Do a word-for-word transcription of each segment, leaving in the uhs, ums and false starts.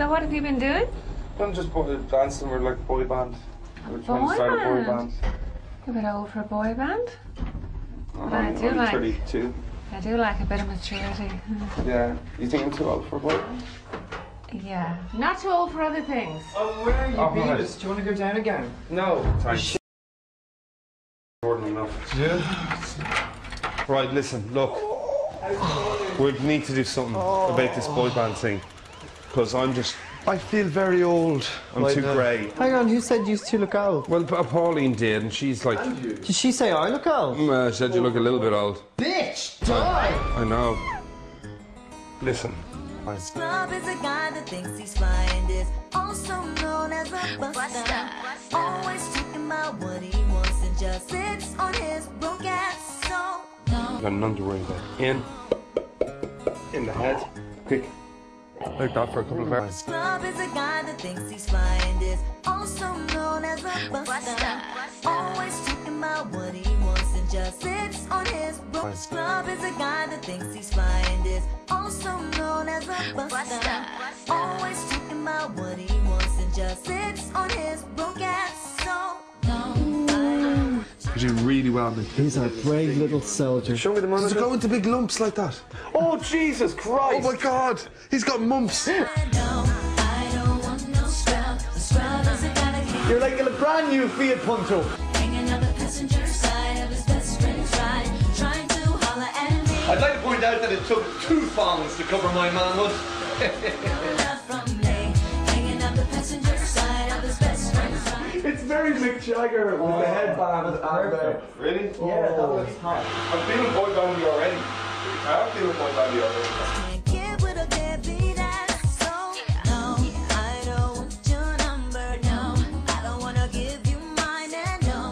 So what have you been doing? I'm just dancing. We're like a boy band. We're A trying boy to start band? a boy band. You're a bit old for a boy band. I'm, But I I'm do only like- thirty-two. I do like a bit of maturity. Yeah. You think I'm too old for a boy band? Yeah. Not too old for other things. Oh, where are you, Oh, Beavis? right. Do you want to go down again? No. Thanks. More than enough. Yeah. Right, listen, look. We need to do something oh. about this boy band thing. Because I'm just... I feel very old. I'm Wait, too no. grey. Hang on, who said you two look old? Well, Pa- Pauline did, and she's like... Did she say I look old? Uh, she said you look a little bit old. Bitch, die! I know. Listen. Scrub is a guy that thinks he's fly and is also known as a buster. Always talking about what he wants and just sits on his broke ass soul. Got none to worry about. In. In the head. Quick. Like that for a couple of hours. Scrub is a guy that thinks he's fly and is also known as a buster. Always talking about what he wants and just sits on his broke. Scrub is a guy that thinks he's fly and is also known as a buster. Always talking about what he wants and just sits on his broke ass soul. You do really well, mate. He's a brave little soldier. Show me the monitor. Does it go into big lumps like that? Oh, Jesus Christ! Oh, my God! He's got mumps! I don't, I don't want no scrub. A scrub is a guy that can't You're like a brand new Fiat Punto. hanging on the passenger side of his best friend's ride, trying to holler at me. I'd like to point out that it took two thongs to cover my manhood. Love from me, hanging on the passenger side of his best friend's ride. It's very Mick Jagger with the headband and uh, Really? yeah, that looks hot. I'm feeling boy bandy already. I am feeling boy bandy already. Can't get with a deadbeat ass, so no, I don't want your number, no, I don't wanna give you mine, and no.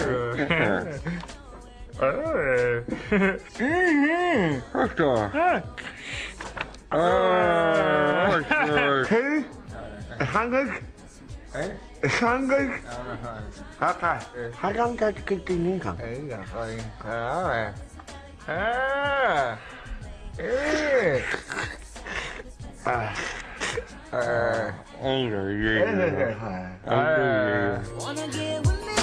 Hangig? Hangig? Okay. Hangig kikinin ka. Wanna get with me?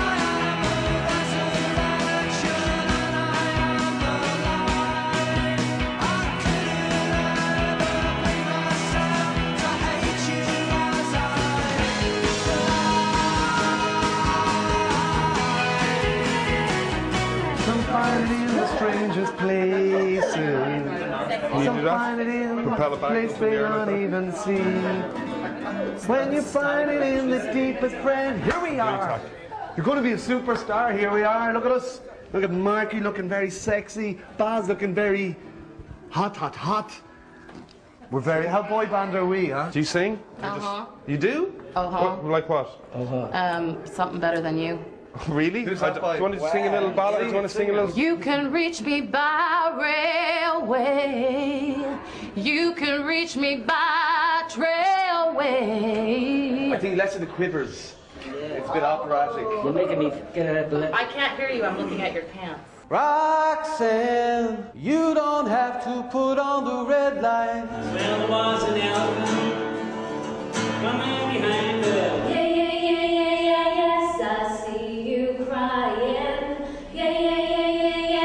Some find it in the strangest places. Can you Some do that? find it in Propel the it back place up in the they air like don't that? even see. When you find it in the deepest friend, here we are. You're going to be a superstar. Here we are. Look at us. Look at Marky looking very sexy. Baz looking very hot, hot, hot. We're very. How boy band are we, huh? Do you sing? Uh-huh. You do? Uh-huh. What, like what? Um, something better than you. Really? Who's I that d- by? do you want to sing a little ballad? Do you want to sing a little? You can reach me by railway. You can reach me by trailway. I think less of the quivers. It's a bit operatic. You're making me get out the lip. I can't hear you. I'm looking at your pants. Roxanne, you don't have to put on the red light. Well, there was an elephant coming behind the Yeah, yeah, yeah, yeah, yeah, yes, I see you crying. Yeah, yeah, yeah, yeah,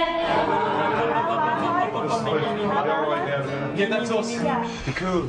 yeah. Yeah, that's us. Be cool.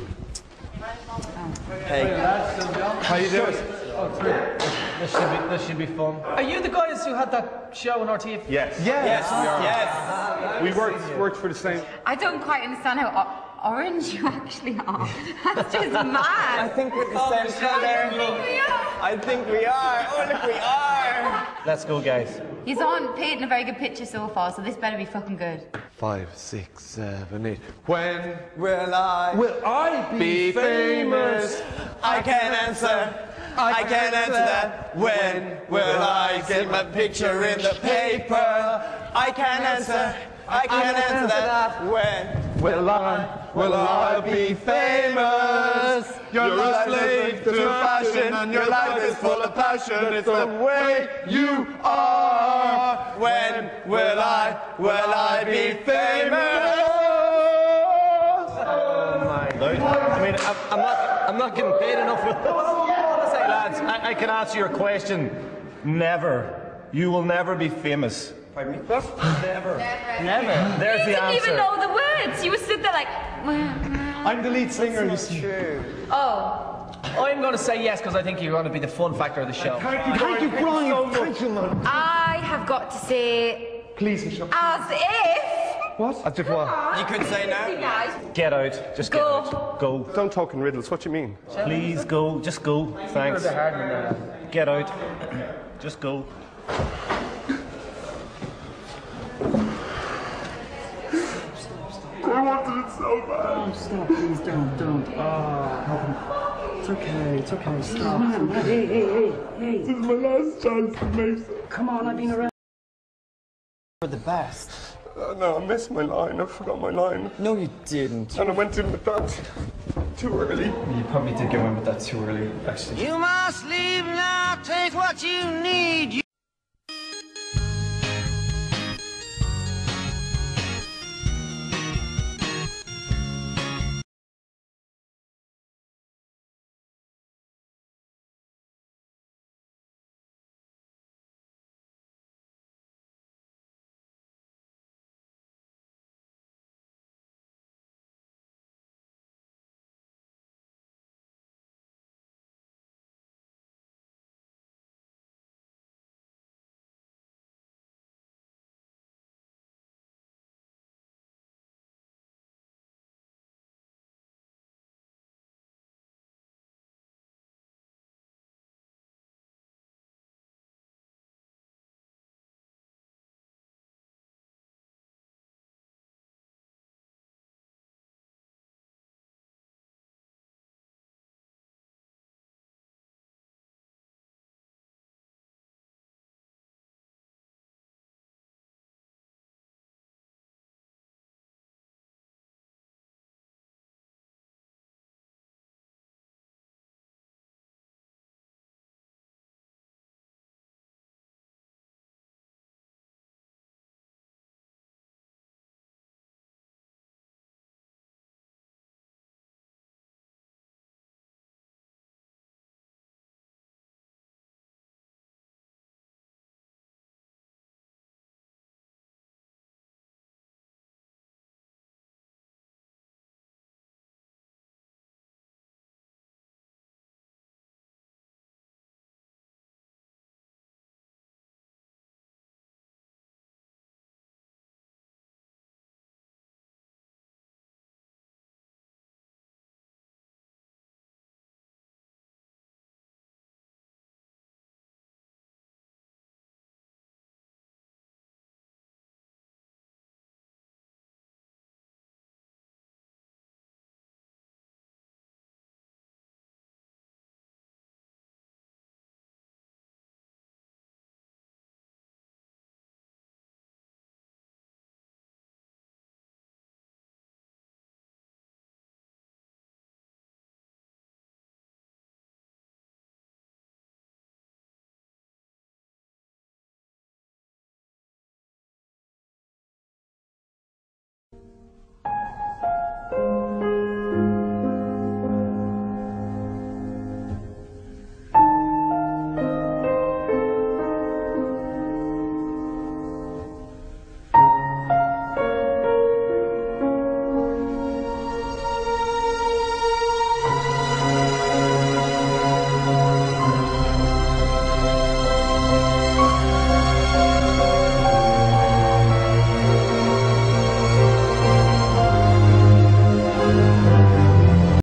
Hey. How you doing? This should be, this should be fun. Are you the guys who had that show on R T F? Yes. Yes. Yes. We worked worked for the same. I don't quite understand how o- orange you actually are. That's just I mad. think we're the same colour. I think we are. Oh, look, we are. Let's go, guys. He's on painting a very good picture so far, so this better be fucking good. Five, six, seven, eight. When will I Will I be, be famous? I can't answer. I can't answer that. When will I get my picture in the paper? I can't answer. I can't answer that. When will I, will I be famous? You're a slave to fashion and your life is full of passion. It's the way you are. When will I, will I be famous? Oh my God. I mean, I'm, I'm not, I'm not getting paid enough for this. Honestly, lads, I, I can answer your question. Never. You will never be famous. Pardon me? Never. Never. Never. There's You the didn't answer. even know the words. You were sitting there like. I'm the lead singer, you see. True. Oh. I'm going to say yes because I think you're going to be the fun factor of the show. Thank you, thank you, Brian. So thank you, man. I have got to say. Please, Michelle. As if. What? As if what? You could say no. Get out. Just get Go. out. Go. Don't talk in riddles. What do you mean? Please go. Just go. Thanks. Get out. Just go. I wanted it so bad. Oh, stop, please, don't, don't. Oh, it's okay, it's okay, stop. Hey, hey, hey, hey. This is my last chance to make it. Come on, I've been around. You're the best. Uh, no, I missed my line. I forgot my line. No, you didn't. And I went in with that too early. You probably did go in with that too early, actually. You must leave now, take what you need.